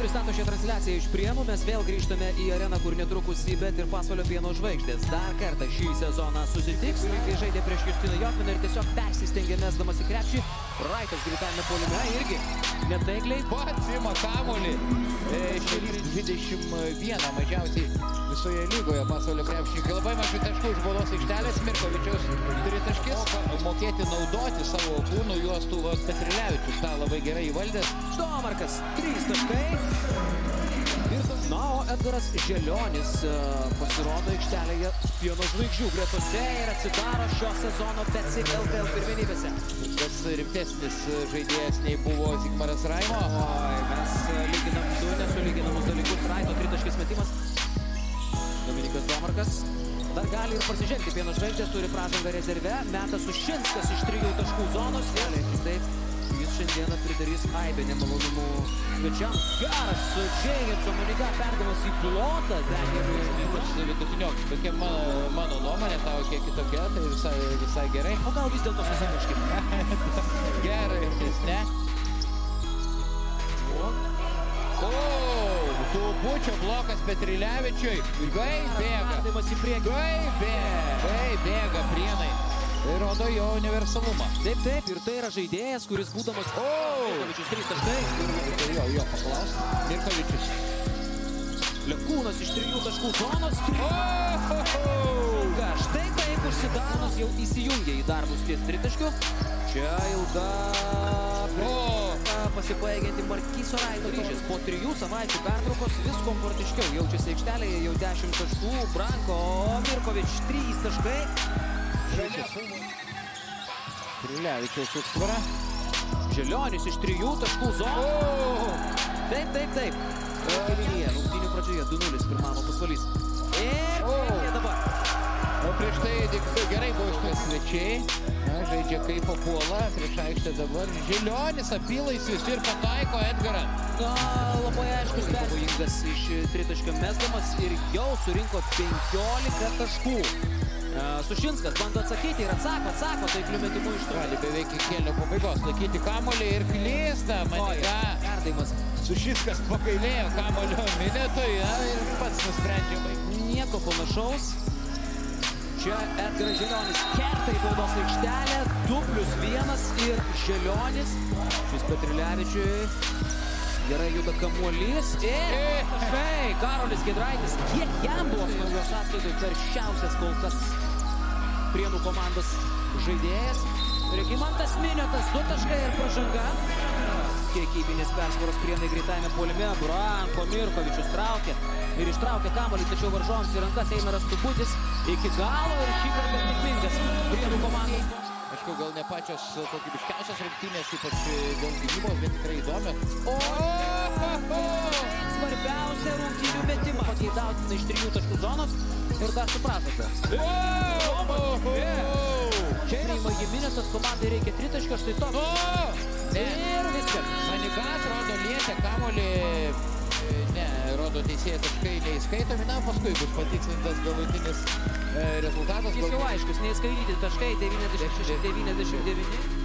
pristato šią transliaciją iš Prienų. Mes vėl grįžtame į areną, kur netrukus Bet ir Pasvalio Pieno žvaigždės dar kartą šį sezoną susitiks. Kai žaidė prieš Justiną Jokminą ir tiesiog persistengė mesdamas į krepšį. Raitas greitajame puolime irgi netaikliai. Pats ima kamuolį. Šėlys 21 mažiausiai visoje lygoje Pasvalio krepšininkai. Labai mažai taškų iš baudos aikštelės. Mirkovičius turi taškis. Mokėti naudoti savo kūnų juostų Petrilevičius. Ta labai gerai įvaldęs. Domarkas 3 taškai. Na, o Edgaras Želionis pasirodo aikštelėje Pieno žvaigždžių gretose ir atsidaro šio sezono BetSafe LKL pirmenybėse. Tas rimtesnis žaidėjas nei buvo Zigmaras Raimo. Oi, mes lyginam du nesulyginamus dalykus. Raito tritaškis metimas. Dominikas Domarkas dar gali ir pasižengti. Pieno žvaigždės turi pražangą rezerve. Meta Sušinskas iš 3 taškų zonos. Taip, jis šiandieną pridarys aibę nemalonumų svečiams. Geras Džeigenso Maniga perdamas į plotą. Ypač vidutinioks. Tokia mano nuomonė, tavo kiek kitokia, tai visai gerai. O gal vis dėlto susimuškim? Gerai, ne? Tubučio blokas Petrilevičiui. Gai bėga. Gai bėga Prienai. Tai rodo jo universalumą. Taip, ir tai yra žaidėjas, kuris būdamas... Mirkovičius 3 taškai. Jo, paklaus. Mirkovičius. Lekūnas iš 3 taškų zonos. Štai taip užsidaros jau įsijungia į darbus ties tritaškių. Čia ilga... Pasibaigianti Markyso Raito ryšis. Po 3 savaičių pertraukos vis komfortiškiau jaučiasi aikštelėje, jau 10 taškų. Branko Mirkovič 3 taškai. Petrilevičiaus užtvara. Želionis iš 3 taškų zonos. Taip. Rungtynių pradžioje 2-0 pirmavo Pasvalys. Ir jie dabar. O prieš tai gerai buvo svečiai. Žaidžia kaip papuola, prieš aikštę dabar. Želionis apylaisvis ir pataiko Edgarą. Labai aiškus pavojingas iš tritaškio mesdamas ir jau surinko 15 taškų. Sušinskas bando atsakyti ir atsako taikliu metimu iš toli. Beveik iki kėlinio pabaigos laikyti kamuolį ir klysta Maniga. Perdavimas. Sušinskas pagailėjo kamuolio minėtoj ir pats nusprendžia baigti. Nieko panašaus. Čia Edgaras Želionis kerta į baudos aikštelę, 2+1 ir Želionis. Šis Petrilevičiui gerai juda kamuolys ir taškai. Karolis Giedraitis, kiek jam buvo naujos sąskaitoj karščiausias kol kas Prienų komandos žaidėjas. Regimantas Miniotas 2 taškai ir pražanga. Kiekybinės persvaros Prienai greitajame puolime. Branko Mirkovičius traukia ir ištraukia kamuolį, tačiau varžovams į rankas Eimeras Tubutis iki galo ir šį kartą sėkmingas Prienų komandos. Aišku, gal ne pačios kokybiškiausios rungtynės, ypač dėl gynybos, bet tikrai įdomios. Svarbiausia rungtynių metimą. Pageidautina iš 3 taškų zonos ir dar supratote. Čia yra Jiminėsas, komandai reikia 3 taškio, štai toks. Ir viskas. Maniga atrodo lietė kamuolį. Ne, rodo teisėjai taškai neįskaitomi. Na, paskui bus patikslintas galutinis rezultatas. Jis jau aiškus, neįskaityti taškai 96-99.